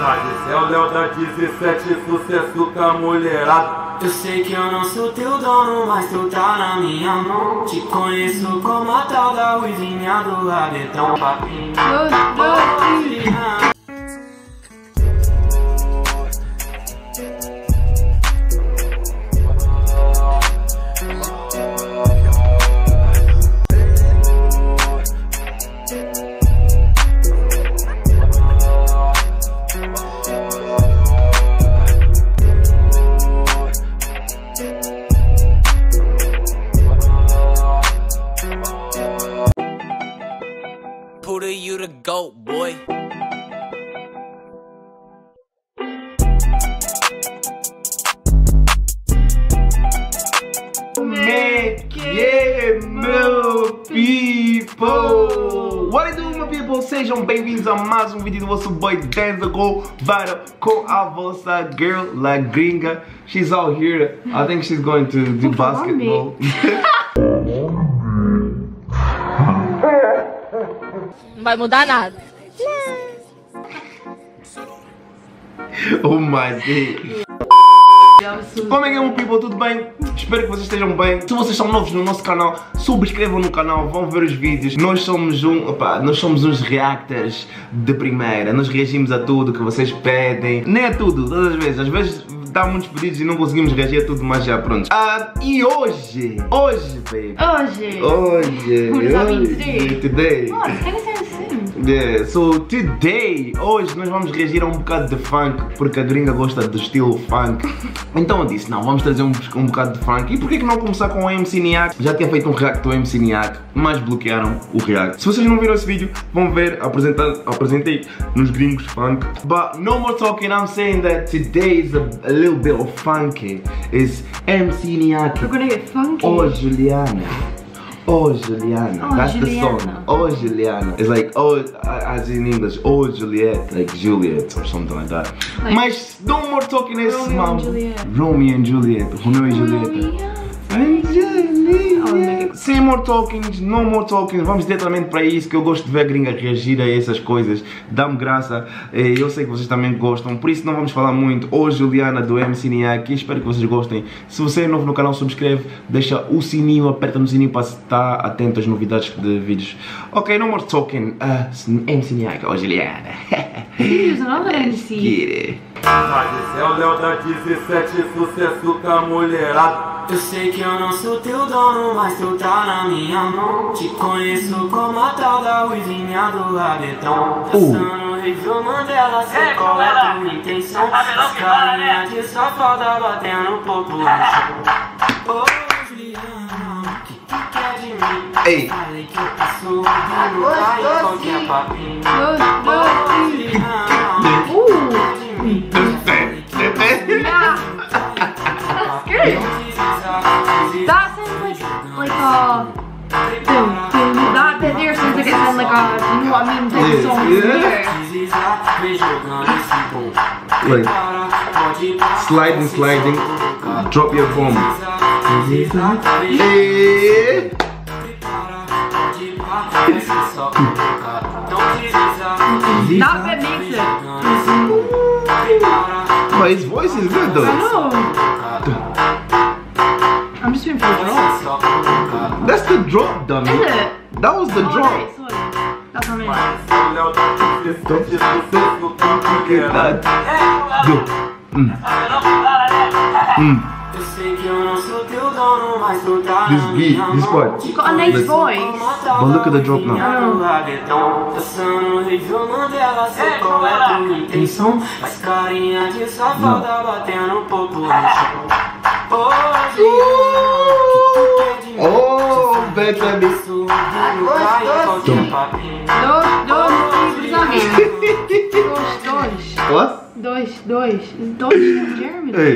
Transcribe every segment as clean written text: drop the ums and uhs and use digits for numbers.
Mas esse é o Léo da 17, sucesso com a mulherada. Eu sei que eu não sou teu dono, mas tu tá na minha mão. Te conheço como a tal da ruivinha do rabetão. Papinho, Puda, you the GOAT, boy. Meu people! What it do, meu people? Sejam bem-vindos a mais um vídeo do vosso boy Denzel Go Battle com a vossa girl, La Gringa. She's out here. I think she's going to do basketball. Não vai mudar nada. Oh my God. Como é que é, meu people? Tudo bem? Espero que vocês estejam bem. Se vocês são novos no nosso canal, subscrevam no canal, vão ver os vídeos. Nós somos uns reactors de primeira. Nós reagimos a tudo que vocês pedem. Nem a tudo, todas as vezes. Às vezes dá muitos pedidos e não conseguimos reagir a tudo, mas já pronto. E hoje, baby. Today. Yeah, so today, hoje nós vamos reagir a um bocado de funk, porque a gringa gosta do estilo funk. Então eu disse, não, vamos trazer um bocado de funk. E por que não começar com o MC Niak? Já tinha feito um react do MC Niak, mas bloquearam o react. Se vocês não viram esse vídeo, vão ver, apresentei nos gringos funk. But no more talking, I'm saying that today is a little bit of funky. It's MC Niak. We're gonna get funky. Oh, Juliana. Oh Juliana, oh, that's Juliana. the song. Oh Juliana. It's like, oh, as in English, oh Juliet, like Juliet or something like that. Like, mas no more talking is Romeo and Juliet. Romeo e Julieta. Sem more talkings, no more talkings, vamos diretamente para isso, que eu gosto de ver a gringa reagir a essas coisas, dá-me graça, eu sei que vocês também gostam, por isso não vamos falar muito. Hoje Juliana do MC Niak, espero que vocês gostem. Se você é novo no canal, subscreve, deixa o sininho, aperta no sininho para estar atento às novidades de vídeos. Ok, no more talking, MC Niak, oh Juliana. He's another MC. Mas esse é o Léo da 17, sucesso com a mulherada. Eu sei que eu não sou teu dono, mas tu tá na minha mão. Te conheço como a tal da ruivinha do rabetão. Passando review Mandela, sei qual é a tua intenção. As carinhas de safada batendo um pouco no chão. Ô Juliana, o que tu quer de mim? Ei. Falei que eu passo o dia no raio, qualquer papinho. Ô Juliana, o que tu quer de mim? That sounds like that bit there sounds like it sounds like a, you know what I mean, type of song. Like sliding, drop your bomb. That bit makes it. But his voice is good though. I know. I'm just waiting for the drop. That's the drop, dummy. Is it? That was the drop. Alright, sorry. That's what I meant. This part. You've got a nice voice. But look at the drop now. Oh, baby. What? Dois in German. Hey.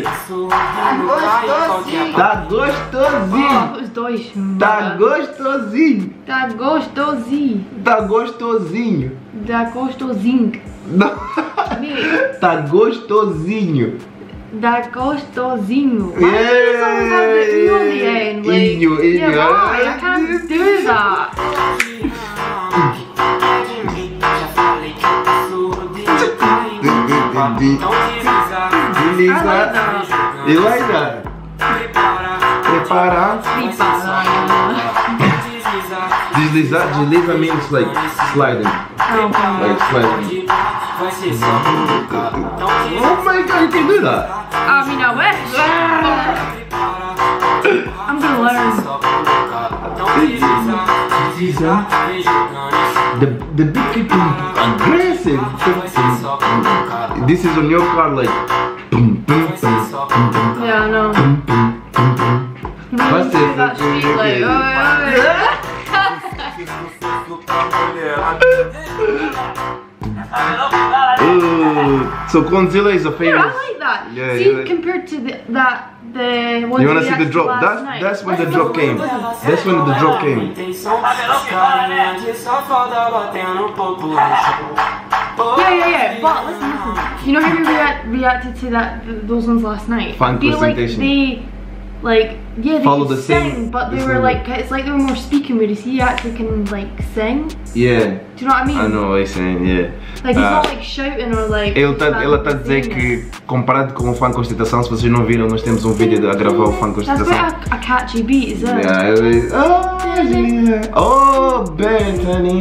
Tá gostosinho. Oh, os dois. Tá gostosinho. Tá gostosinho. Tá gostosinho. Tá gostosinho. Não. Tá gostosinho. Tá gostosinho. Yeah. Inho. Yeah, right. I can't do that. Então Desliza. You like that? Prepara. Desliza means like sliding. Like sliding. Oh my god, you can do that. I mean, I wish. I'm gonna learn. The big people aggressive. This is on your car like boom, boom, boom, boom, boom. Yeah, I know. Boom, boom, boom, boom. That's it. That street like, so Conzilla is a yeah, famous. I like that. Yeah, See, yeah. compared to the one You wanna we see the reacted drop? last night. That's when the drop came. That's when the drop came. Yeah. But listen. You know how we reacted to those ones last night? Funk I feel like presentation. they Follow the sing, same- but the they same were way. like, it's like they were more speaking, whereas he actually can like sing. Yeah, Do you know what I mean? I know what you're saying, yeah. Like he's not like shouting or like. Ele tá a dizer que, comparado com o funk ostentação, se vocês não viram, nós temos um vídeo a gravar o funk That's ostentação. quite a catchy beat, is it? Yeah, ele, oh, Bethany.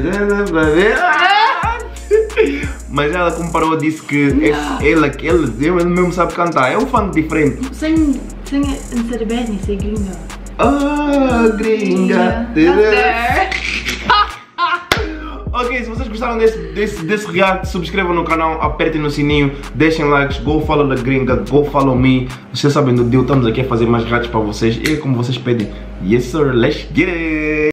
Mas ela comparou, disse que ele mesmo sabe cantar, é um funk diferente. Sing it instead of Bethany, say gringa. Oh, gringa. That's there. Ok, se vocês gostaram desse react, subscrevam no canal, apertem no sininho, deixem likes, go follow the gringa, go follow me. Vocês sabem do deal, estamos aqui a fazer mais reacts para vocês e como vocês pedem. Yes sir, let's get it!